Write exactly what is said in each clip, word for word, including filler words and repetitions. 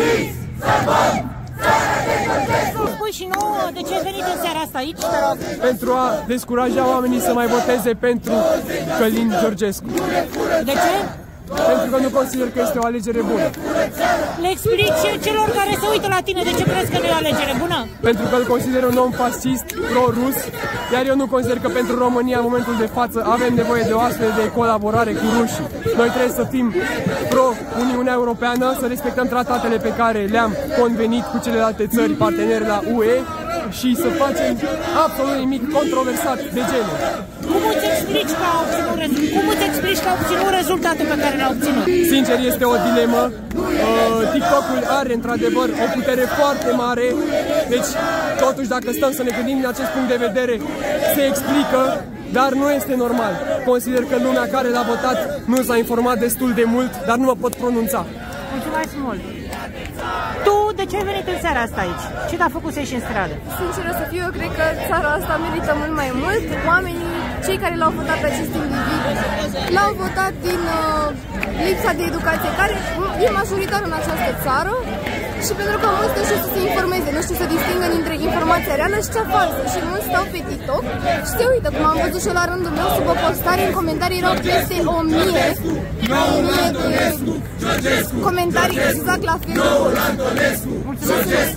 Uniți! Salvăm! Spui și nouă de ce ai venit în seara asta aici, te rog? Pentru a descuraja oamenii să mai voteze pentru Călin Georgescu. De ce? Pentru că nu consider că este o alegere bună. Le explici celor care se uită la tine de ce crezi că nu e o alegere bună? Pentru că îl consider un om fascist, pro-rus, iar eu nu consider că pentru România, în momentul de față, avem nevoie de o astfel de colaborare cu rușii. Noi trebuie să fim pro-Uniunea Europeană, să respectăm tratatele pe care le-am convenit cu celelalte țări parteneri la U E și să facem absolut nimic controversat de genul. Cum îți explici că a obținut, Cum îți explici că a obținut rezultatul pe care l-a obținut? Sincer, este o dilemă. Uh, TikTok-ul are într-adevăr o putere foarte mare, deci totuși dacă stăm să ne gândim din acest punct de vedere, se explică, dar nu este normal. Consider că lumea care l-a votat nu s-a informat destul de mult, dar nu mă pot pronunța. Mulțumesc mult! Tu de ce ai venit în seara asta aici? Ce te-a făcut să ieși în stradă? Sinceră să fiu, eu cred că țara asta merită mult mai mult. Oamenii, cei care l-au votat pe acest individ, l-au votat din uh, lipsa de educație, care e majoritară în această țară, și pentru că mulți nu știu să se informeze, nu știu să distingă dintre informația reală și cea falsă. Și mulți stau pe TikTok și te uită, cum am văzut și eu la rândul meu, sub o postare, în comentarii erau peste o mie, o mie de comentarii exact la fel. Mulțumesc!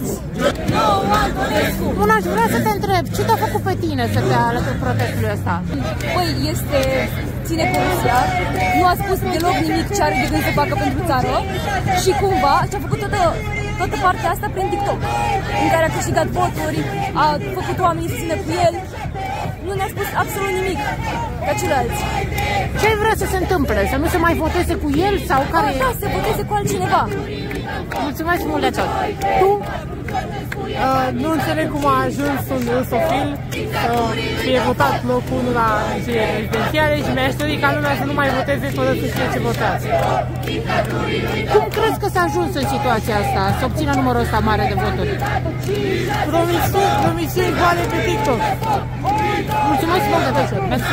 Bun, aș vrea să te întreb, ce te-a făcut pe tine să te alături protestului ăsta? Păi, este ține corupția, nu a spus deloc nimic ce are de gând să facă pentru țară și cumva și-a făcut toată, toată partea asta prin TikTok, în care a câștigat voturi, a făcut oamenii să țină cu el, nu ne-a spus absolut nimic ca ceilalți. Ce vrea să se întâmple? Să nu se mai voteze cu el sau care? Da, da, să voteze cu altcineva. Mulțumesc mult de tot. Tu? Uh, nu înțeleg cum a ajuns un rusofil să fie votat locul unu la alegerile prezidențiale și mi-aș dori ca lumea să nu mai voteze fără să știe ce votează. Cum crezi că s-a ajuns în situația asta, să obțină numărul ăsta mare de voturi? Promisiuni, promisiuni goale pe TikTok. Mulțumesc mult de tot. Mersi.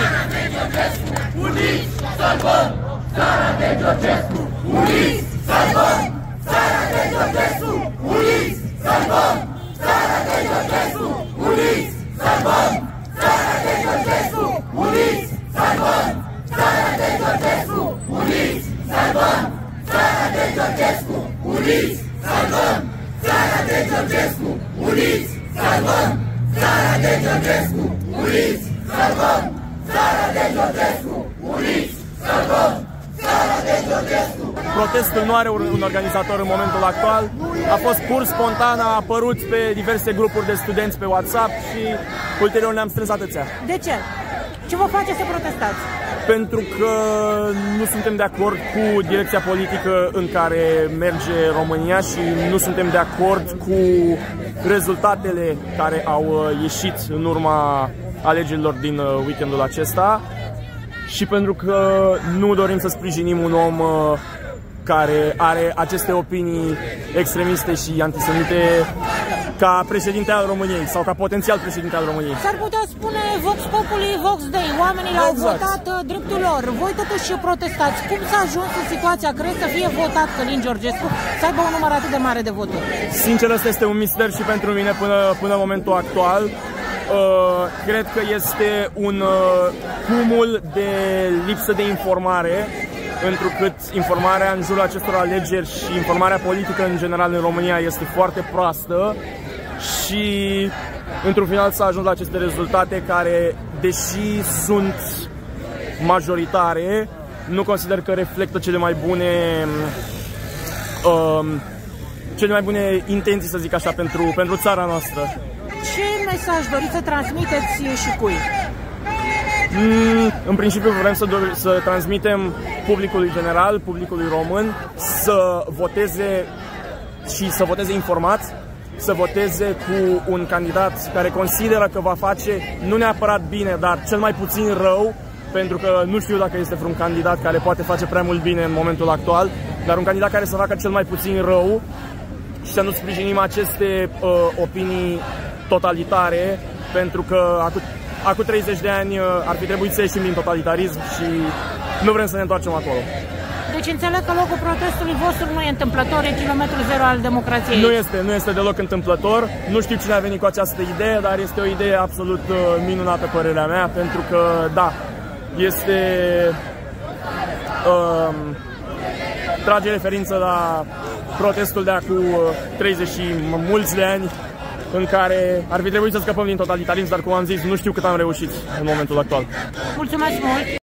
Uniți, salvăm țara de Georgescu! Uniți, salvăm țara de Georgescu! Uniți, salvăm țara de Georgescu! Uniți, salvăm țara de Georgescu! Uniți, salvăm țara de Georgescu! Uniți, salvăm țara de Georgescu! Uniți, salvăm țara de Georgescu! Uniți, salvăm țara de Georgescu! Uniți, salvăm țara de Georgescu! Uniți, salvăm țara de Georgescu! Protestul nu are un organizator în momentul actual, a fost pur spontan, a apărut pe diverse grupuri de studenți pe WhatsApp și ulterior ne-am strâns atâția. De ce? Ce vă face să protestați? Pentru că nu suntem de acord cu direcția politică în care merge România și nu suntem de acord cu rezultatele care au ieșit în urma alegerilor din weekendul acesta și pentru că nu dorim să sprijinim un om care are aceste opinii extremiste și antisemite ca președinte al României sau ca potențial președinte al României. S-ar putea spune Vox Populi, Vox Dei. Oamenii l-au exact. votat dreptul lor. Voi totuși protestați. Cum s-a ajuns în situația, crezi, să fie votat Călin Georgescu, să aibă un număr atât de mare de voturi? Sincer, ăsta este un mister și pentru mine până, până în momentul actual. Uh, cred că este un uh, cumul de lipsă de informare, întrucât informarea în jurul acestor alegeri și informarea politică în general în România este foarte proastă și într-un final s-a ajuns la aceste rezultate care, deși sunt majoritare, nu consider că reflectă cele mai bune uh, cele mai bune intenții, să zic așa, pentru, pentru țara noastră. Ce mesaj doriți să transmiteți și cui? Mm, în principiu vrem să, să transmitem publicului general, publicului român, să voteze și să voteze informat, să voteze cu un candidat care consideră că va face nu neapărat bine, dar cel mai puțin rău, pentru că nu știu dacă este vreun candidat care poate face prea mult bine în momentul actual, dar un candidat care să facă cel mai puțin rău și să nu sprijinim aceste uh, opinii totalitare, pentru că acum, acum treizeci de ani ar fi trebuit să ieșim din totalitarism și nu vrem să ne întoarcem acolo. Deci Deci înțeleg că locul protestului vostru nu e întâmplător, e kilometrul zero al democrației. Nu este, nu este deloc întâmplător. Nu știu cine a venit cu această idee, dar este o idee absolut uh, minunată, părerea mea, pentru că, da, este... Uh, trage referință la protestul de acum treizeci și mulți de ani, în care ar fi trebuit să scăpăm din totalitarism, dar cum am zis, nu știu cât am reușit în momentul actual. Mulțumesc mult!